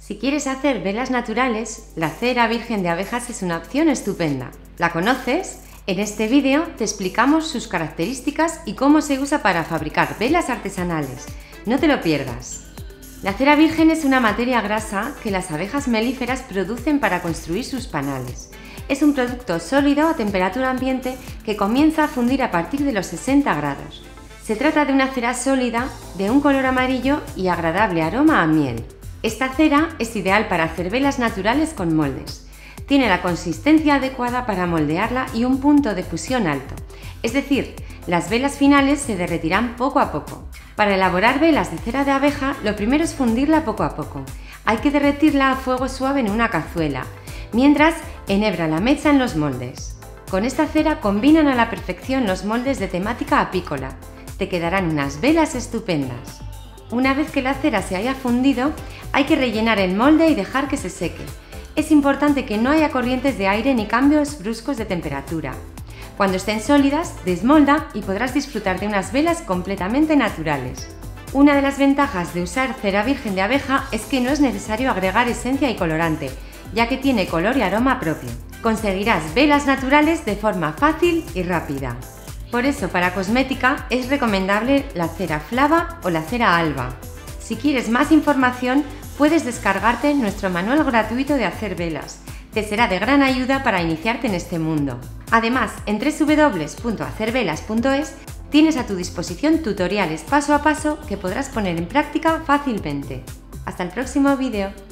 Si quieres hacer velas naturales, la cera virgen de abejas es una opción estupenda. ¿La conoces? En este vídeo te explicamos sus características y cómo se usa para fabricar velas artesanales. No te lo pierdas. La cera virgen es una materia grasa que las abejas melíferas producen para construir sus panales. Es un producto sólido a temperatura ambiente que comienza a fundir a partir de los 60 grados. Se trata de una cera sólida, de un color amarillo y agradable aroma a miel. Esta cera es ideal para hacer velas naturales con moldes. Tiene la consistencia adecuada para moldearla y un punto de fusión alto, es decir, las velas finales se derretirán poco a poco. Para elaborar velas de cera de abeja, lo primero es fundirla poco a poco. Hay que derretirla a fuego suave en una cazuela, mientras enhebra la mecha en los moldes. Con esta cera combinan a la perfección los moldes de temática apícola. Te quedarán unas velas estupendas. Una vez que la cera se haya fundido, hay que rellenar el molde y dejar que se seque. Es importante que no haya corrientes de aire ni cambios bruscos de temperatura. Cuando estén sólidas, desmolda y podrás disfrutar de unas velas completamente naturales. Una de las ventajas de usar cera virgen de abeja es que no es necesario agregar esencia y colorante, ya que tiene color y aroma propio. Conseguirás velas naturales de forma fácil y rápida. Por eso, para cosmética es recomendable la cera flava o la cera alba. Si quieres más información, puedes descargarte nuestro manual gratuito de hacer velas. Te será de gran ayuda para iniciarte en este mundo. Además, en www.hacervelas.es tienes a tu disposición tutoriales paso a paso que podrás poner en práctica fácilmente. Hasta el próximo vídeo.